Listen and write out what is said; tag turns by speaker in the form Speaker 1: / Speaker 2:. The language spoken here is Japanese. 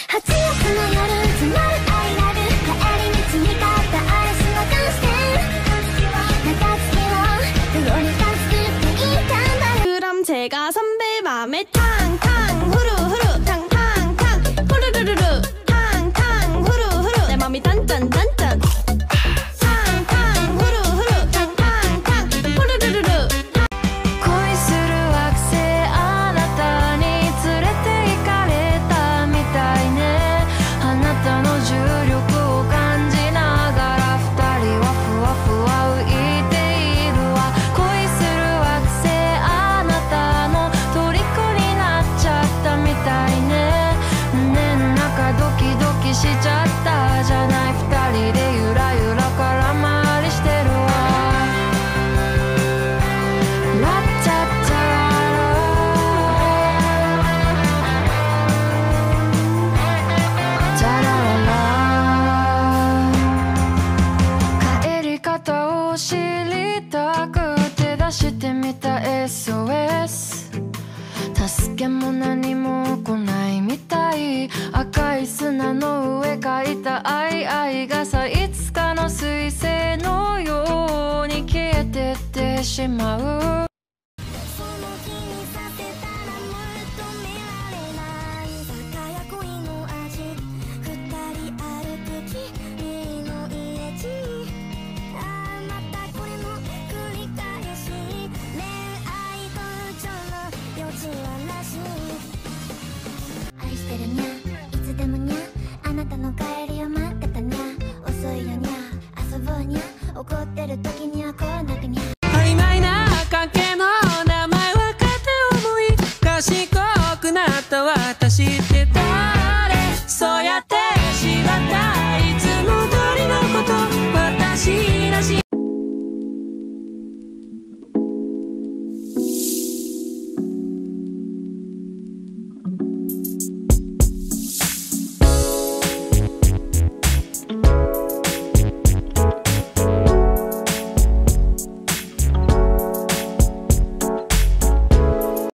Speaker 1: 8月の夜詰まるアイラブ帰り道に買ったアイスのカステル中月をどこにか作っていたんだろう。
Speaker 2: 그럼 제가 선배 맘에 탕탕 후루후루 탕탕탕 후루루루루 탕탕 후루후루 내 맘이 딴딴딴딴 탕탕 후루후루 탕탕탕 후루루루루
Speaker 3: 恋する惑星あなたに連れて行かれたみたいね。あなたの重力を感じながら二人はふわふわ浮いているわ。恋する惑星あなたの虜になっちゃったみたいね。胸の中ドキドキしちゃったじゃない。二人でゆらゆら空回りしてるわ。ラッチャッチャララチャラララ。帰り方を知りたくて出してみた SOS。 助けも何も来ないみたい。赤い砂の上描いた愛がさ、いつかの彗星のように消えてってしまう。
Speaker 1: その気にさせたらもう止められない酒や恋の味二人歩く君の家路ああまたこれの繰り返し恋愛不調の余地はなし愛してるにゃいつでもにゃあなたの帰りを待ってたにゃ遅いよにゃ遊ぼうにゃ怒ってる時にはこうなくにゃ
Speaker 4: 曖昧な関係の名前分かって思い賢くなった私って